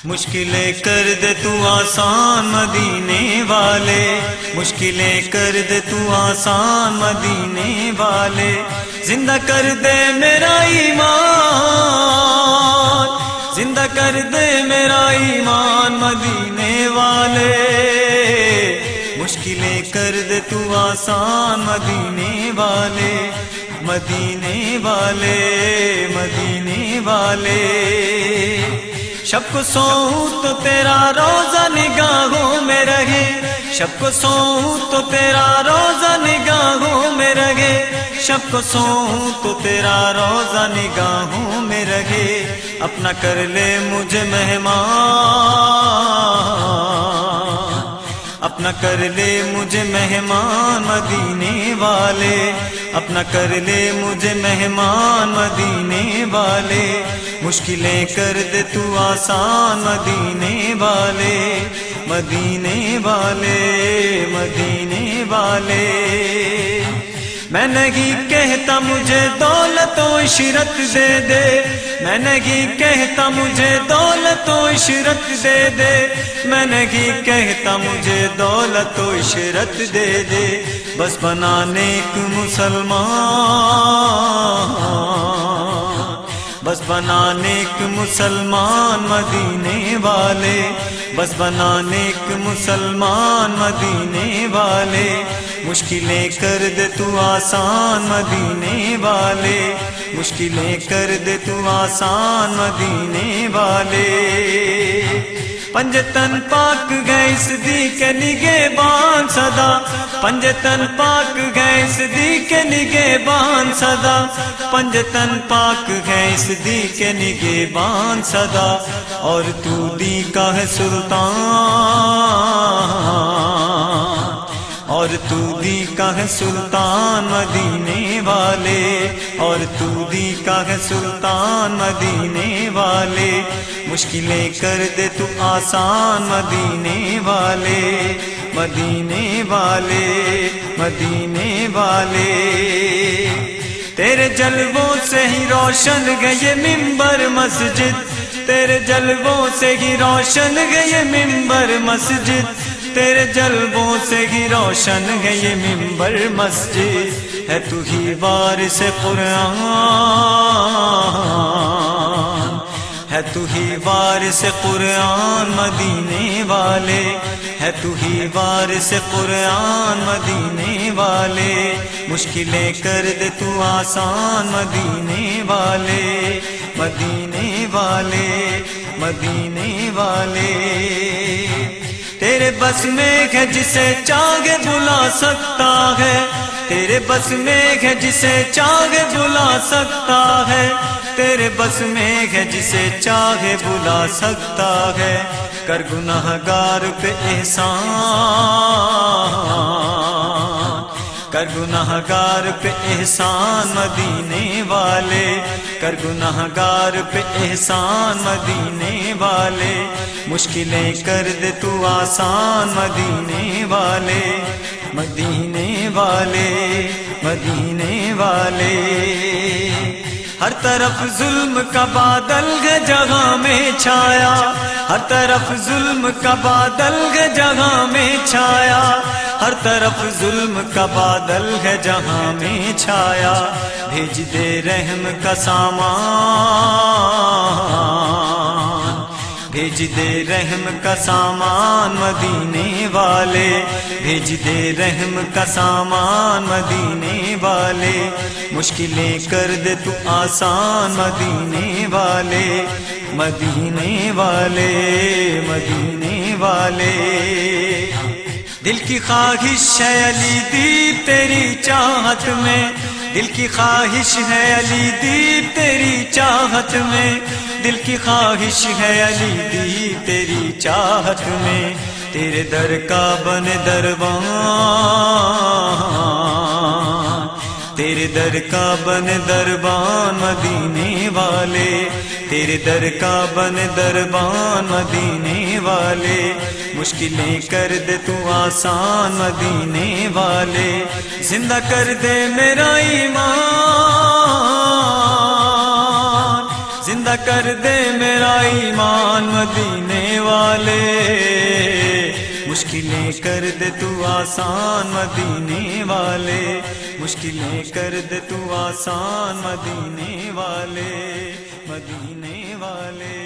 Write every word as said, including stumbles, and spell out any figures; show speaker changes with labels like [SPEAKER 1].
[SPEAKER 1] مشکلیں کر دے تو آسان مدینے والے، مشکلیں کر دے تو آسان مدینے والے، زندہ کر دے میرا ایمان، زندہ کر دے میرا ایمان مدینے والے، مشکلیں کر دے تو آسان مدینے والے، مدینے والے، مدینے والے۔ شب کو سوؤں تو تیرا روزہ نگاہوں میں رہے، شب کو سوؤں تو تیرا روزہ نگاہوں میں رہے، شب کو سوؤں تو تیرا روزہ نگاہوں میں رہے، اپنا کر لے مجھے مہمان، اپنا کر لے مجھے مہمان مدینے والے، اپنا کر لے مجھے مہمان مدینے والے، مشکلیں کر دے تو آسان مدینے والے، مدینے والے، مدینے والے۔ میں نہیں کہتا مجھے دولت و عشرت دے دے، میں نہیں کہتا مجھے دولت و عشرت دے دے، میں نہیں کہتا مجھے دولت و عشرت دے دے، بس بنا نیک مسلمان، بس بنا نیک مسلمان مدینے والے، بس بنا نیک مسلمان مدینے والے، مشکلیں کر دے تو آسان مدینے والے، مشکلیں کر دے تو آسان مدینے والے۔ پنجتن پاک گئے صدیق نگے بان صدا، پنجتن پاک گئے صدیق نگے بان صدا، پنجتن پاک گئے صدیق نگے بان صدا، اور تو دی کا ہے سلطان، اور تو دی کا ہے سلطان مدینے والے، اور تو دی کا ہے سلطان مدینے والے، مشکلیں کر دے تو آسان مدینے والے، مدینے والے، مدینے والے۔ تیرے جلووں سے ہی روشن گئے ممبر مسجد، تیرے جلووں سے ہی روشن گئے ممبر مسجد، تیرے جلووں سے ہی روشن ہے یہ ممبر مسجد، ہے تو ہی وارث قرآن، ہے تو ہی وارث قرآن مدینے والے، ہے تو ہی وارث قرآن مدینے والے، مشکلیں کر دے تو آسان مدینے والے، مدینے والے، مدینے والے۔ تیرے بس میں ہے جسے چاہے بلا سکتا ہے، تیرے بس میں ہے جسے چاہے بلا سکتا ہے، تیرے بس میں ہے جسے چاہے بلا سکتا ہے، کر گناہگار پہ احسان، کر گناہگار پہ احسان مدینے والے، کر گناہگار پہ احسان مدینے والے، مشکلیں کر دے تو آسان مدینے والے، مدینے والے، مدینے والے۔ ہر طرف ظلم کا بادل ہے جہاں میں چھایا، ہر طرف ظلم کا بادل ہے جہاں میں چھایا، ہر طرف ظلم کا بادل ہے جہاں میں چھایا، بھیج دے رحم کا سامان، بھیج دے رحم کا سامان مدینے والے، بھیج دے رحم کا سامان مدینے والے، مشکلیں کر دے تو آسان مدینے والے، مدینے والے، مدینے والے۔ دل کی خواہش ہے علی دیپ تیری چاہت میں، دل کی خواہش ہے علی دیپ تیری چاہت میں، دل کی خواہش ہے علی دیپ تیری چاہت میں، تیرے در کا بن دربان، تیرے در کا بن دربان مدینے والے، تیرے در کا بن دربان مدینے والے، مشکلیں کر دے تو آسان مدینے والے، زندہ کر دے میرا ایمان، زندہ کر دے میرا ایمان مدینے والے مشکلیں کر دے تو آسان مدینے والے مشکلیں کر دے تو آسان مدینے والے مدینے والے